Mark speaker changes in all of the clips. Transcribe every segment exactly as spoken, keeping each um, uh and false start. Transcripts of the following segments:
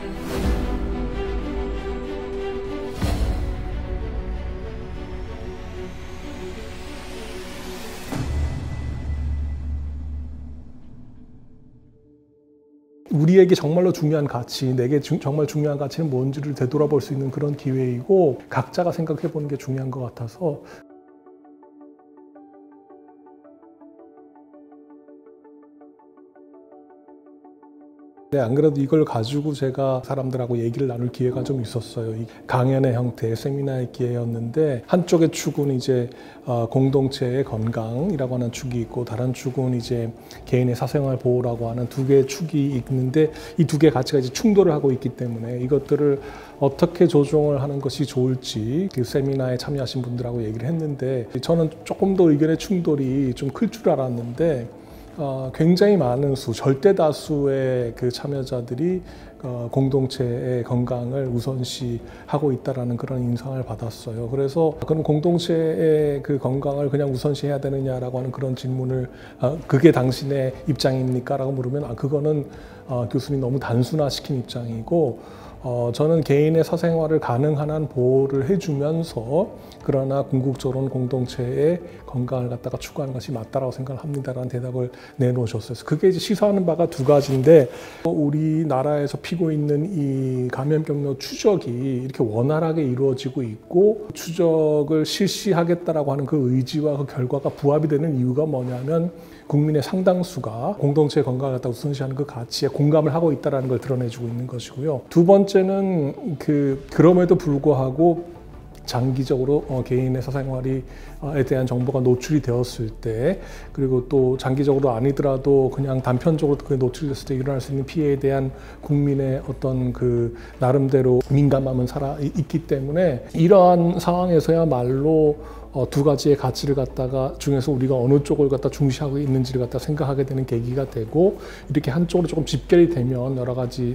Speaker 1: 우리에게 정말로 중요한 가치, 내게 주, 정말 중요한 가치는 뭔지를 되돌아볼 수 있는 그런 기회이고 각자가 생각해 보는 게 중요한 것 같아서 네, 안 그래도 이걸 가지고 제가 사람들하고 얘기를 나눌 기회가 좀 있었어요. 이 강연의 형태, 세미나의 기회였는데 한쪽의 축은 이제 어, 공동체의 건강이라고 하는 축이 있고 다른 축은 이제 개인의 사생활 보호라고 하는 두 개의 축이 있는데 이 두 개의 가치가 이제 충돌을 하고 있기 때문에 이것들을 어떻게 조정을 하는 것이 좋을지 그 세미나에 참여하신 분들하고 얘기를 했는데 저는 조금 더 의견의 충돌이 좀 클 줄 알았는데 어, 굉장히 많은 수, 절대 다수의 그 참여자들이 어, 공동체의 건강을 우선시하고 있다라는 그런 인상을 받았어요. 그래서 그럼 공동체의 그 건강을 그냥 우선시해야 되느냐라고 하는 그런 질문을 어, 그게 당신의 입장입니까? 라고 물으면 아, 그거는 어, 교수님 너무 단순화시킨 입장이고 어, 저는 개인의 사생활을 가능한 한 보호를 해주면서 그러나 궁극적으로는 공동체의 건강을 갖다가 추구하는 것이 맞다라고 생각을 합니다라는 대답을 내놓으셨어요. 그게 이제 시사하는 바가 두 가지인데 우리나라에서 피고 있는 이 감염병력 추적이 이렇게 원활하게 이루어지고 있고 추적을 실시하겠다라고 하는 그 의지와 그 결과가 부합이 되는 이유가 뭐냐면 국민의 상당수가 공동체의 건강을 갖다 우선시하는 그 가치에 공감을 하고 있다는 걸 드러내주고 있는 것이고요. 두 번째는 그 그럼에도 불구하고 장기적으로 어, 개인의 사생활에 대한 정보가 노출이 되었을 때 그리고 또 장기적으로 아니더라도 그냥 단편적으로 그게 노출됐을 때 일어날 수 있는 피해에 대한 국민의 어떤 그 나름대로 민감함은 살아 있기 때문에 이러한 상황에서야말로 어, 두 가지의 가치를 갖다가 중에서 우리가 어느 쪽을 갖다 중시하고 있는지를 갖다 생각하게 되는 계기가 되고 이렇게 한쪽으로 조금 집결이 되면 여러 가지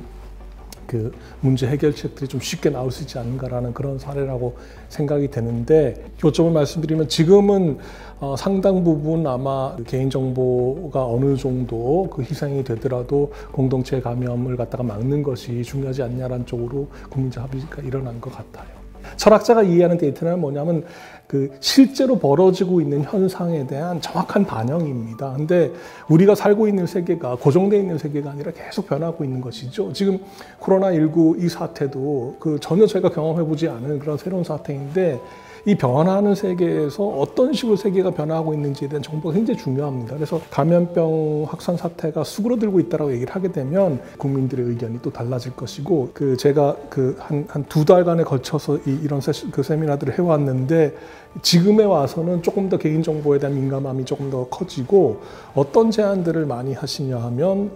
Speaker 1: 그 문제 해결책들이 좀 쉽게 나올 수 있지 않은가라는 그런 사례라고 생각이 되는데 요점을 말씀드리면 지금은 어, 상당 부분 아마 개인정보가 어느 정도 그 희생이 되더라도 공동체 감염을 갖다가 막는 것이 중요하지 않냐라는 쪽으로 국민적 합의가 일어난 것 같아요. 철학자가 이해하는 데이터는 뭐냐면 그 실제로 벌어지고 있는 현상에 대한 정확한 반영입니다. 근데 우리가 살고 있는 세계가 고정되어 있는 세계가 아니라 계속 변하고 있는 것이죠. 지금 코로나십구 이 사태도 그 전혀 저희가 경험해보지 않은 그런 새로운 사태인데 이 변화하는 세계에서 어떤 식으로 세계가 변화하고 있는지에 대한 정보가 굉장히 중요합니다. 그래서 감염병 확산 사태가 수그러들고 있다라고 얘기를 하게 되면 국민들의 의견이 또 달라질 것이고 그 제가 그 한 한 두 달간에 걸쳐서 이, 이런 세, 그 세미나들을 해왔는데 지금에 와서는 조금 더 개인정보에 대한 민감함이 조금 더 커지고 어떤 제안들을 많이 하시냐 하면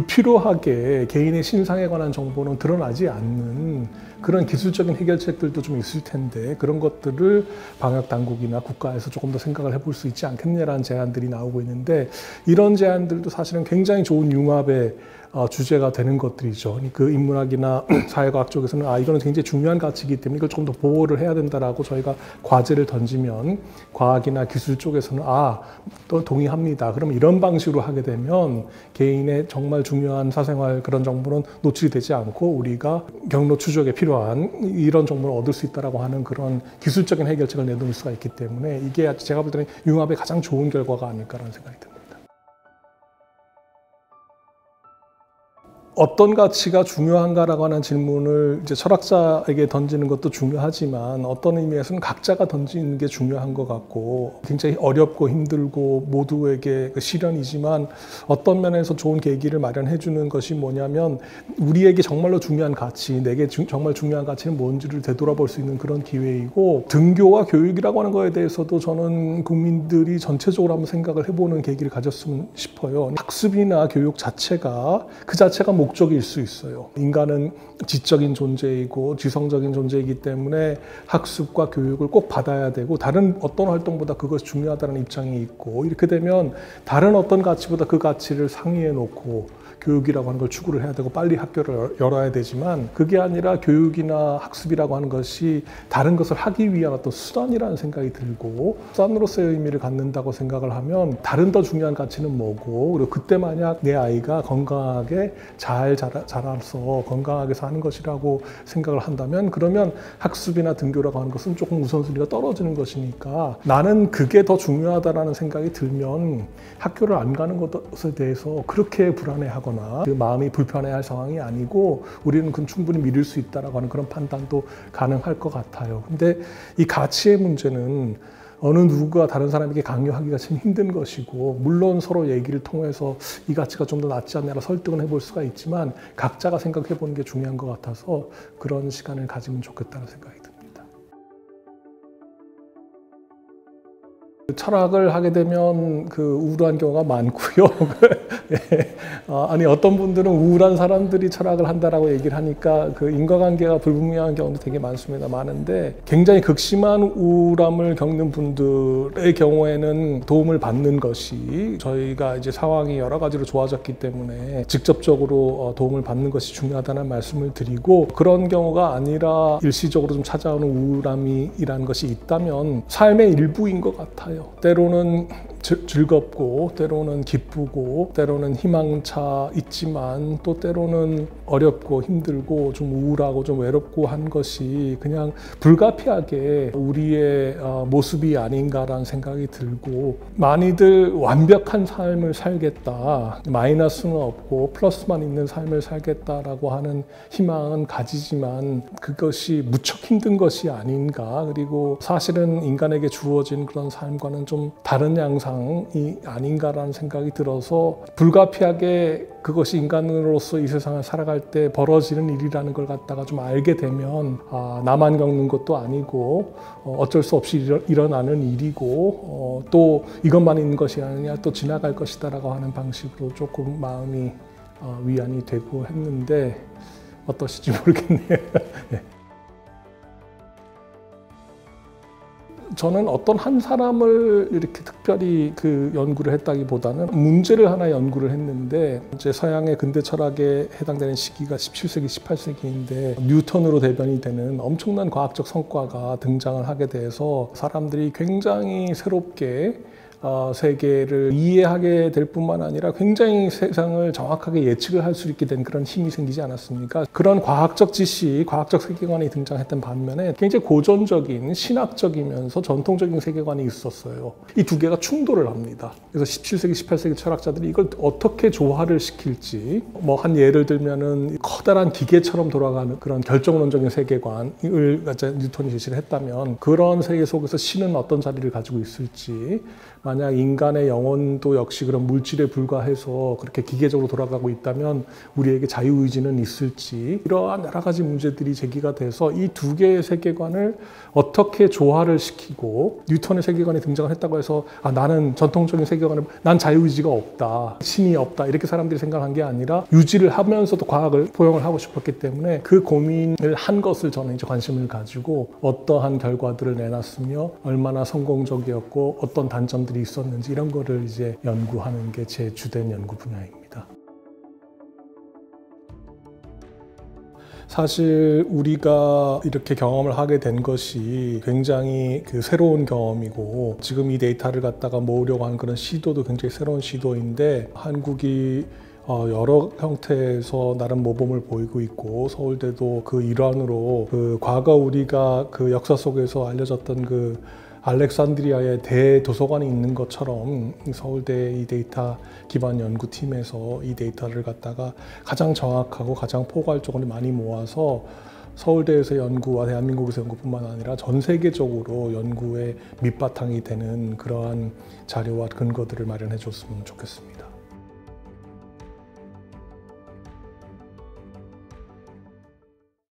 Speaker 1: 불필요하게 개인의 신상에 관한 정보는 드러나지 않는 그런 기술적인 해결책들도 좀 있을 텐데 그런 것들을 방역당국이나 국가에서 조금 더 생각을 해볼 수 있지 않겠냐라는 제안들이 나오고 있는데 이런 제안들도 사실은 굉장히 좋은 융합의 어, 주제가 되는 것들이죠. 그 인문학이나 사회과학 쪽에서는 아 이거는 굉장히 중요한 가치이기 때문에 이걸 조금 더 보호를 해야 된다라고 저희가 과제를 던지면 과학이나 기술 쪽에서는 아 또 동의합니다. 그럼 이런 방식으로 하게 되면 개인의 정말 중요한 사생활 그런 정보는 노출이 되지 않고 우리가 경로 추적에 필요한 이런 정보를 얻을 수 있다라고 하는 그런 기술적인 해결책을 내놓을 수가 있기 때문에 이게 제가 볼 때는 융합의 가장 좋은 결과가 아닐까라는 생각이 듭니다. 어떤 가치가 중요한가라고 하는 질문을 이제 철학자에게 던지는 것도 중요하지만 어떤 의미에서는 각자가 던지는 게 중요한 것 같고 굉장히 어렵고 힘들고 모두에게 시련이지만 어떤 면에서 좋은 계기를 마련해 주는 것이 뭐냐면 우리에게 정말로 중요한 가치, 내게 주, 정말 중요한 가치는 뭔지를 되돌아볼 수 있는 그런 기회이고 등교와 교육이라고 하는 거에 대해서도 저는 국민들이 전체적으로 한번 생각을 해보는 계기를 가졌으면 싶어요. 학습이나 교육 자체가 그 자체가 목적일 수 있어요. 인간은 지적인 존재이고 지성적인 존재이기 때문에 학습과 교육을 꼭 받아야 되고 다른 어떤 활동보다 그것이 중요하다는 입장이 있고 이렇게 되면 다른 어떤 가치보다 그 가치를 상위에 놓고 교육이라고 하는 걸 추구를 해야 되고 빨리 학교를 열어야 되지만 그게 아니라 교육이나 학습이라고 하는 것이 다른 것을 하기 위한 어떤 수단이라는 생각이 들고 수단으로서의 의미를 갖는다고 생각을 하면 다른 더 중요한 가치는 뭐고 그리고 그때 만약 내 아이가 건강하게 잘 자라, 자라서 건강하게 사는 것이라고 생각을 한다면 그러면 학습이나 등교라고 하는 것은 조금 우선순위가 떨어지는 것이니까 나는 그게 더 중요하다라는 생각이 들면 학교를 안 가는 것에 대해서 그렇게 불안해하거나 그 마음이 불편해할 상황이 아니고 우리는 그건 충분히 믿을 수 있다라고 하는 그런 판단도 가능할 것 같아요. 근데 이 가치의 문제는 어느 누구가 다른 사람에게 강요하기가 참 힘든 것이고 물론 서로 얘기를 통해서 이 가치가 좀 더 낫지 않냐라 설득은 해볼 수가 있지만 각자가 생각해 보는 게 중요한 것 같아서 그런 시간을 가지면 좋겠다는 생각이 듭니다. 철학을 하게 되면 그 우울한 경우가 많고요. 예. 아니 어떤 분들은 우울한 사람들이 철학을 한다라고 얘기를 하니까 그 인과관계가 불분명한 경우도 되게 많습니다. 많은데 굉장히 극심한 우울함을 겪는 분들의 경우에는 도움을 받는 것이 저희가 이제 상황이 여러 가지로 좋아졌기 때문에 직접적으로 도움을 받는 것이 중요하다는 말씀을 드리고 그런 경우가 아니라 일시적으로 좀 찾아오는 우울함이라는 것이 있다면 삶의 일부인 것 같아요. 때로는 즐겁고 때로는 기쁘고 때로는 희망차 있지만 또 때로는 어렵고 힘들고 좀 우울하고 좀 외롭고 한 것이 그냥 불가피하게 우리의 모습이 아닌가라는 생각이 들고 많이들 완벽한 삶을 살겠다 마이너스는 없고 플러스만 있는 삶을 살겠다라고 하는 희망은 가지지만 그것이 무척 힘든 것이 아닌가 그리고 사실은 인간에게 주어진 그런 삶과는 좀 다른 양상 이 아닌가라는 생각이 들어서 불가피하게 그것이 인간으로서 이 세상을 살아갈 때 벌어지는 일이라는 걸 갖다가 좀 알게 되면 아, 나만 겪는 것도 아니고 어, 어쩔 수 없이 일어, 일어나는 일이고 어, 또 이것만 있는 것이 아니냐 또 지나갈 것이다 라고 하는 방식으로 조금 마음이 어, 위안이 되고 했는데 어떠실지 모르겠네요. 네. 저는 어떤 한 사람을 이렇게 특별히 그 연구를 했다기보다는 문제를 하나 연구를 했는데 이제 서양의 근대 철학에 해당되는 시기가 십칠 세기, 십팔 세기인데 뉴턴으로 대변이 되는 엄청난 과학적 성과가 등장을 하게 돼서 사람들이 굉장히 새롭게 어, 세계를 이해하게 될 뿐만 아니라 굉장히 세상을 정확하게 예측을 할 수 있게 된 그런 힘이 생기지 않았습니까? 그런 과학적 지식, 과학적 세계관이 등장했던 반면에 굉장히 고전적인 신학적이면서 전통적인 세계관이 있었어요. 이 두 개가 충돌을 합니다. 그래서 십칠 세기, 십팔 세기 철학자들이 이걸 어떻게 조화를 시킬지 뭐 한 예를 들면은 커다란 기계처럼 돌아가는 그런 결정론적인 세계관을 뉴턴이 제시를 했다면 그런 세계 속에서 신은 어떤 자리를 가지고 있을지 만약 인간의 영혼도 역시 그런 물질에 불과해서 그렇게 기계적으로 돌아가고 있다면 우리에게 자유의지는 있을지 이러한 여러 가지 문제들이 제기가 돼서 이 두 개의 세계관을 어떻게 조화를 시키고 뉴턴의 세계관이 등장을 했다고 해서 아, 나는 전통적인 세계관을 난 자유의지가 없다, 신이 없다 이렇게 사람들이 생각한 게 아니라 유지를 하면서도 과학을 포용을 하고 싶었기 때문에 그 고민을 한 것을 저는 이제 관심을 가지고 어떠한 결과들을 내놨으며 얼마나 성공적이었고 어떤 단점들이 있었는지 이런 거를 이제 연구하는 게 제 주된 연구 분야입니다. 사실 우리가 이렇게 경험을 하게 된 것이 굉장히 그 새로운 경험이고 지금 이 데이터를 갖다가 모으려고 하는 그런 시도도 굉장히 새로운 시도인데 한국이 어, 여러 형태에서 나름 모범을 보이고 있고 서울대도 그 일환으로 그 과거 우리가 그 역사 속에서 알려졌던 그 알렉산드리아의 대도서관이 있는 것처럼 서울대 이 데이터 기반 연구팀에서 이 데이터를 갖다가 가장 정확하고 가장 포괄적으로 많이 모아서 서울대에서 연구와 대한민국에서 연구뿐만 아니라 전 세계적으로 연구의 밑바탕이 되는 그러한 자료와 근거들을 마련해 줬으면 좋겠습니다.